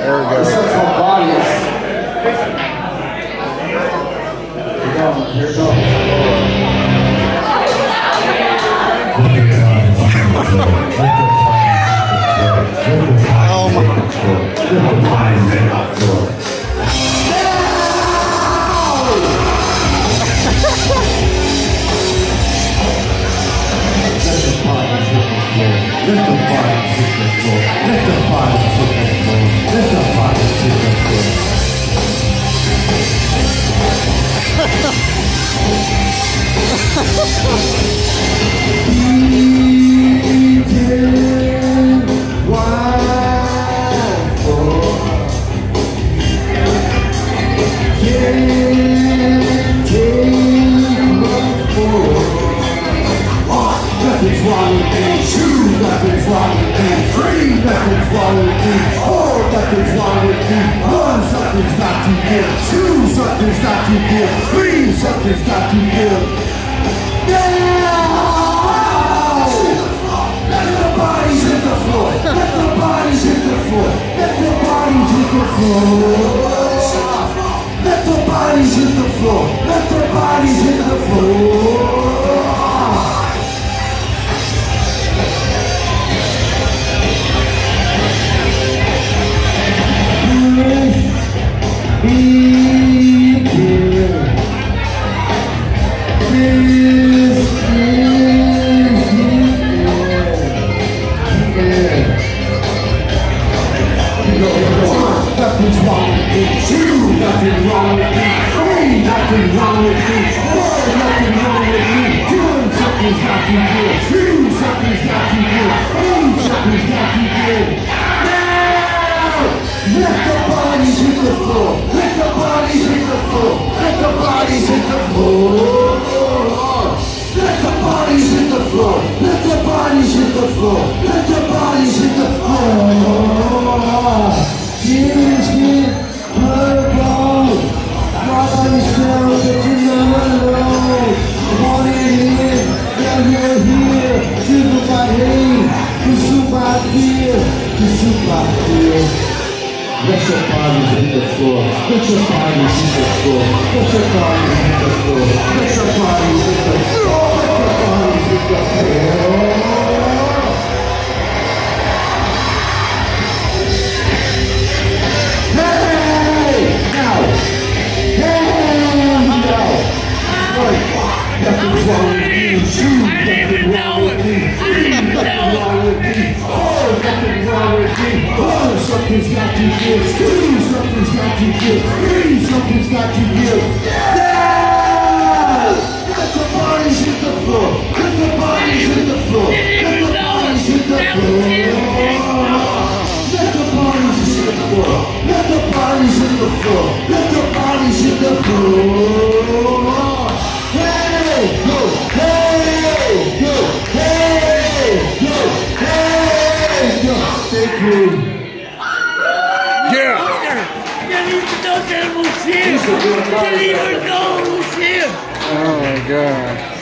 There we go. Here we go. Oh my. Nothing's wrong with me, two, nothing's wrong with me, three, nothing's wrong with me, four, nothing's wrong with me, one, something's got to give, two, something's got to give, three, something's got to give. Now! Let the bodies hit the floor, let the bodies hit the floor, let the bodies hit the floor. Let the bodies hit the floor, let the bodies hit the floor. Nothing's wrong with me, two, nothing wrong with me, three, nothing wrong with me, four, nothing wrong with me, two, something's got to give, three, something's got to give, three, something's got to give. Now! Let the bodies hit the floor, let the bodies hit the floor, let the bodies hit the floor. Let the bodies hit the floor, let the bodies hit the floor, let the bodies hit the floor. Tears get purple, nobody sounds that you never know. Want it here, now you're here, to my hate, to suit my fear, to suit my fear. Let your bodies hit the floor, let your bodies hit the floor, let your bodies hit the floor, let your bodies hit the floor, let your bodies hit the floor. Nothing's wrong with you, two, nothing wrong with me, three, nothing wrong with me, four, nothing wrong with me, one, something's got to give, two, something's got to give, three, something's got to give. Yeah! Let the bodies hit the floor, let the bodies hit the floor, let the bodies hit the floor. Let the bodies hit the floor, let the bodies hit the floor, let the bodies hit the floor. Hey, go, hey, go, hey, go, hey, go. Thank you. Yeah. Quel livre d'hôtel, monsieur! Quel livre d'hôtel, monsieur! Oh my God.